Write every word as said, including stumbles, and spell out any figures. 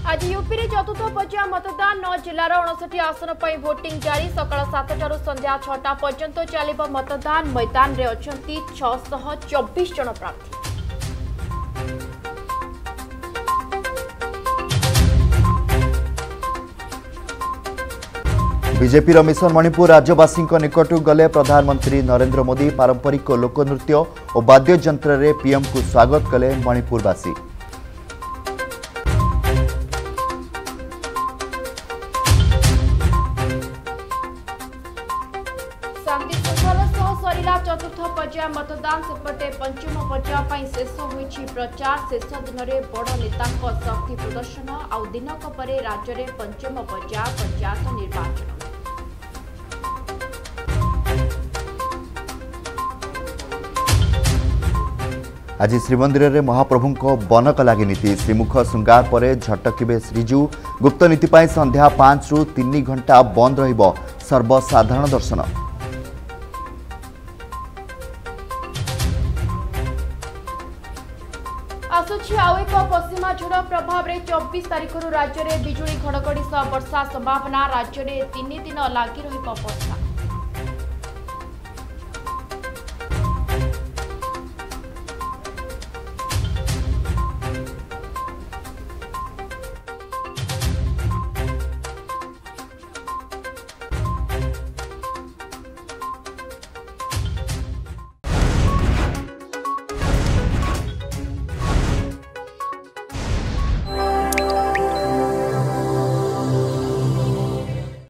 आज यूपी रे चतुर्थ पर्याय मतदान नौ जिलार अणसठी आसन पर भोटिंग जारी सकाळ सातटारू संध्या छटा पर्यंत चलिब मतदान मैदान रे अछंती छह सौ चौबीस जन प्रार्थी। बीजेपी मिशन मणिपुर राज्यवासी निकटू गले प्रधानमंत्री नरेंद्र मोदी पारंपरिक लोकनृत्य और वाद्ययंत्र रे पीएम को स्वागत कले मणिपुरवासी। शांति श्रृंखला सह सरिला चतुर्थ पर्याय मतदान सेपटे पंचम पर्याय शेष होईछि प्रचार। शेष दिन में बड़ नेता शक्ति प्रदर्शन आउ दिनक परे राज्य में पंचम पर्याय पंचायत निर्वाचन। आज श्रीमंदिर में महाप्रभु को बनक लगी नीति श्रीमुख श्रृंगार पर झटकिबे श्रीजू। गुप्त नीति पर संध्या पांच रु तीन घंटा बंद रहिबो सर्वसाधारण दर्शन। आसुछि आउ एक पश्चिमा झड़ प्रभाव में चौबीस तारिख राज्य में बिजुली घड़घड़ी सह वर्षा संभावना। राज्य में तीन दिन लगी रहिबो वर्षा।